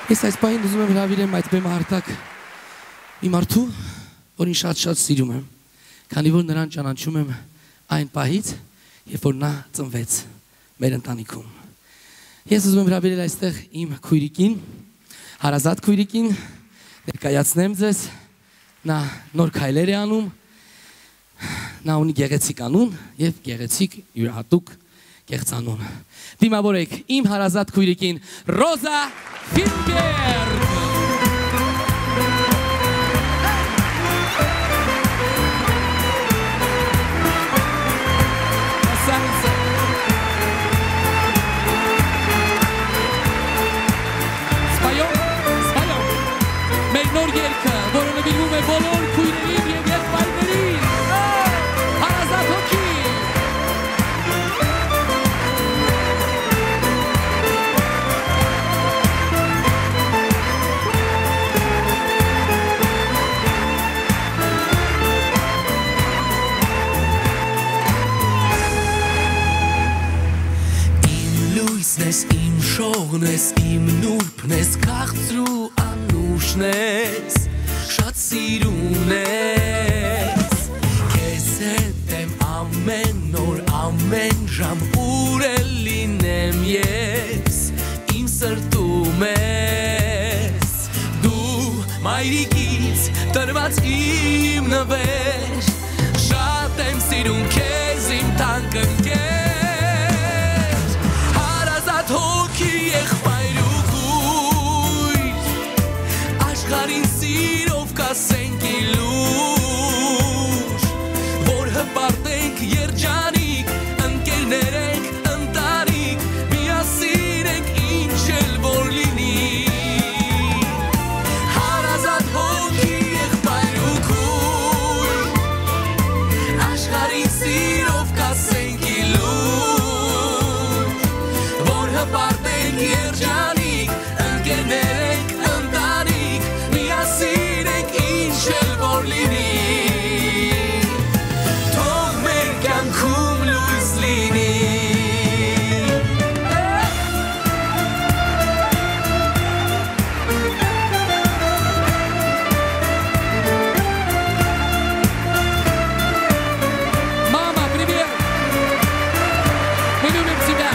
Ես այս պահին ուզում եմ հրավիրեմ այդ բեմը Արտակ իմ արդու, որին շատ սիրում եմ, քանի որ նրան ճանաչում եմ այն պահից, երբ որ նա ծնվեց մեր ընտանիքում։ Ես ուզում եմ հրավիրել այստեղ իմ քույրիկին, հարազատ քույրիկին, ներկայացնեմ ձեզ, նա նոր քայլեր է անում, նա ունի գեղեցիկ անուն եւ գեղեցիկ յուրահատուկ կեղծանուն։ Դիմավորեք իմ հարազատ քույրիկին Ռոզա Ֆիլբերգ։ Մեր նոր երգը, որը նվիրվում է բոլոր քույրերին եւ եղբայրներին, հարազատ հոգի։ Իմ լույսն ես, իմ շողն ես, իմ նուրբն ես, քաղցրու անուշնես, շատ սիրուն ես, քեզ հետ եմ ամեն օր, ամեն ժամ, ուր էլ լինեմ ես, իմ սրտում ես, դու մայրիկից տրված իմ նվեր, շատ եմ սիրում քեզ իմ թանկ ընկեր, հարազատ հոգի եղբայր ու քույր, աշխարհին սիրով կասենք իլուր, որ հպարտենք երջանիկ, ընկերներ ենք ընտանիք, միասին ենք ինչ էլ որ լինի, հարազատ հոգի եղբայր ու քույր, աշխարհին սիրով կասենք իլուր, որ հպարտենք երջանիկ, ընկերներ ենք ընտանիք, միասին ենք ինչ էլ որ լինի, թող մեր կյանքում լույս լինի։ Мама, привет! Мы любим тебя!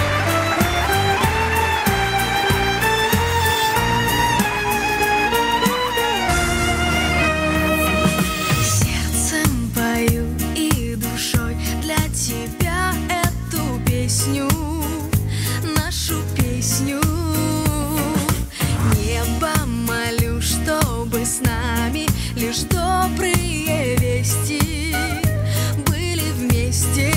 Сердцем пою и душой для тебя эту песню, нашу песню. Небо молю, чтобы с нами лишь добрые вести были вместе.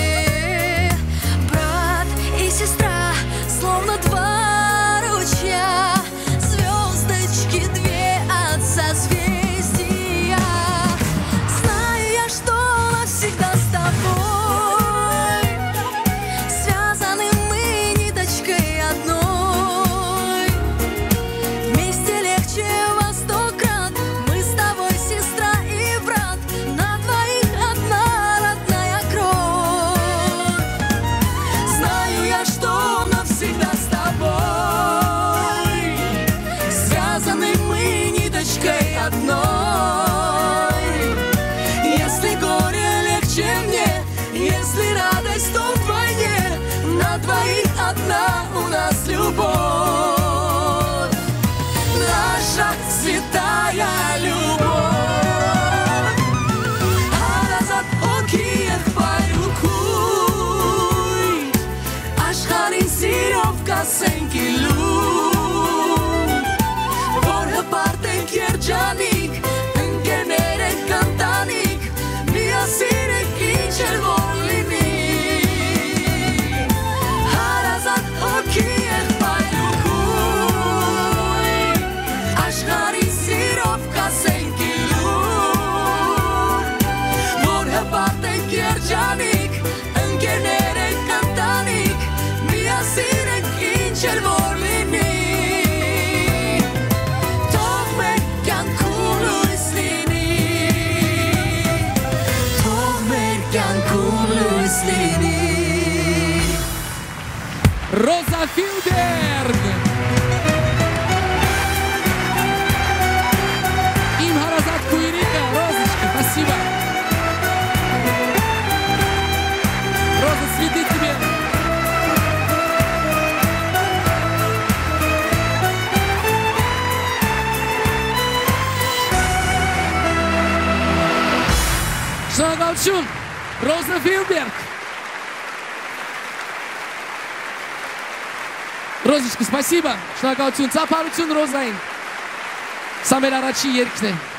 Брат и сестра, словно два ручья, звездочки две от созвездия. Знаю я, что навсегда с тобой связаны мы ниточкой одной. Вместе легче во 100 крат, мы с тобой сестра и брат, на двоих одна родная кровь. Знаю я, что навсегда с тобой связаны мы ниточкой одной. Если горе легче мне, если радость, то вдвойне, на двоих одна у нас любовь, наша святая любовь. Հարազատ հոգի եղբայր ու քույր, աշխարհին սիրով կասենք իլուր, որ հպարտենք երջանիկ, ընկերներ ենք ընտանիք, միասին ենք ինչ էլ որ լինի, հարազատ հոգի եղբայր ու քույր, աշխարհին սիրով կասենք իլուր, որ հպարտենք երջանիկ, ընկերներ ենք ընտանիք, միասին ենք ինչ էլ որ լինի, թող մեր կյանքում լույս լինի, թող մեր կյանքում լույս լինի։ Ռոզա Ֆիլբերգ։ Շնորհակալություն Ռոզա Ֆիլբերգ Ռոզիչկա, спасибо. Շնորհակալություն, ծափարություն Ռոզային։ Սա մեր առաջին երգն է։